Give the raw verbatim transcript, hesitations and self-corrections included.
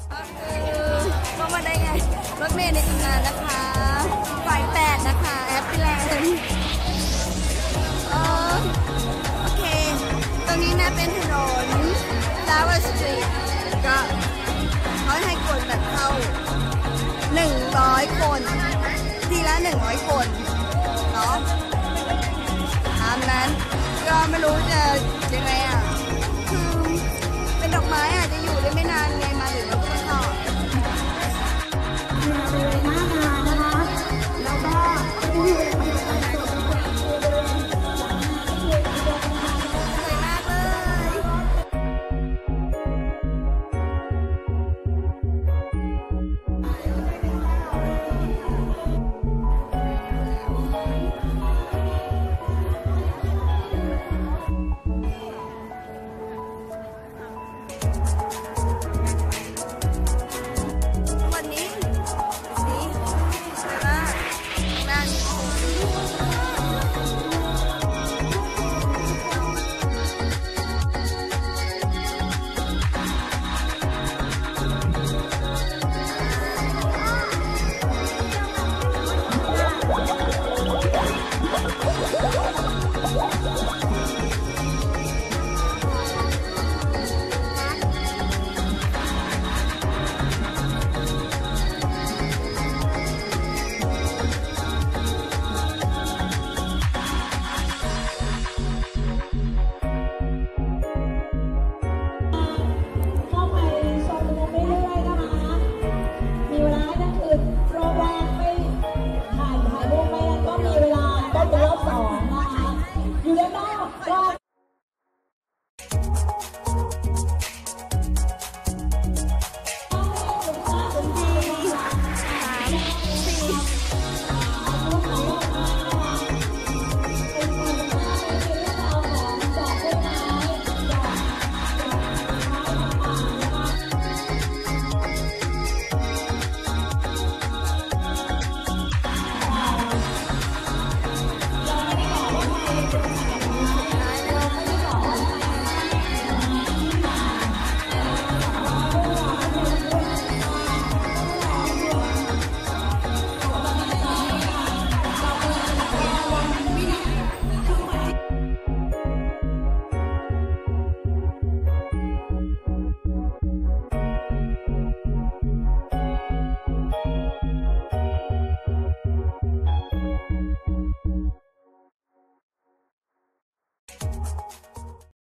ก็คือก็มาได้ไงรถเมล์ในตำนานนะคะไฟแปดนะคะแอปปี้แลนด์เออโอเคตรงนี้นะเป็นถนนลาวาสตรีทก็เขาให้กดแบบเข้าหนึ่งร้อยคนทีละหนึ่งร้อยคนเนาะตามนั้นก็ไม่รู้จะยังไงอ่ะคือเป็นดอกไม้อ่ะจะ